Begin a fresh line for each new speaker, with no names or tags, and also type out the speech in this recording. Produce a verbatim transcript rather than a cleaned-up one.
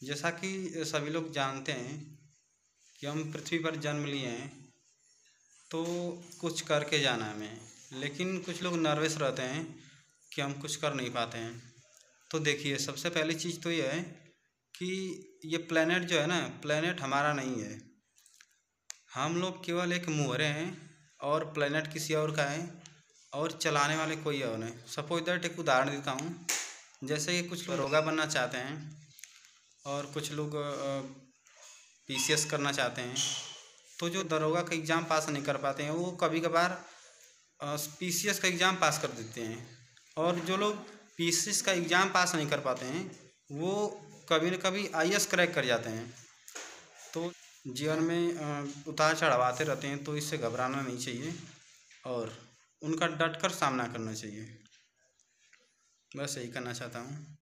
जैसा कि सभी लोग जानते हैं कि हम पृथ्वी पर जन्म लिए हैं तो कुछ करके जाना है हमें, लेकिन कुछ लोग नर्वस रहते हैं कि हम कुछ कर नहीं पाते हैं। तो देखिए, सबसे पहली चीज़ तो ये है कि ये प्लेनेट जो है ना, प्लेनेट हमारा नहीं है। हम लोग केवल एक मुहरे हैं और प्लेनेट किसी और का है और चलाने वाले कोई और नहीं। सपोज दैट एक उदाहरण देता हूँ। जैसे कि कुछ लोग दरोगा बनना चाहते हैं और कुछ लोग पी सी एस करना चाहते हैं। तो जो दरोगा का एग्ज़ाम पास नहीं कर पाते हैं वो कभी कभार पी सी एस का एग्ज़ाम पास कर देते हैं, और जो लोग पी सी एस का एग्ज़ाम पास नहीं कर पाते हैं वो कभी न कभी आई ए एस क्रैक कर जाते हैं। तो जीवन में उतार चढ़ाव आते रहते हैं, तो इससे घबराना नहीं चाहिए और उनका डट कर सामना करना चाहिए। बस यही कहना चाहता हूँ।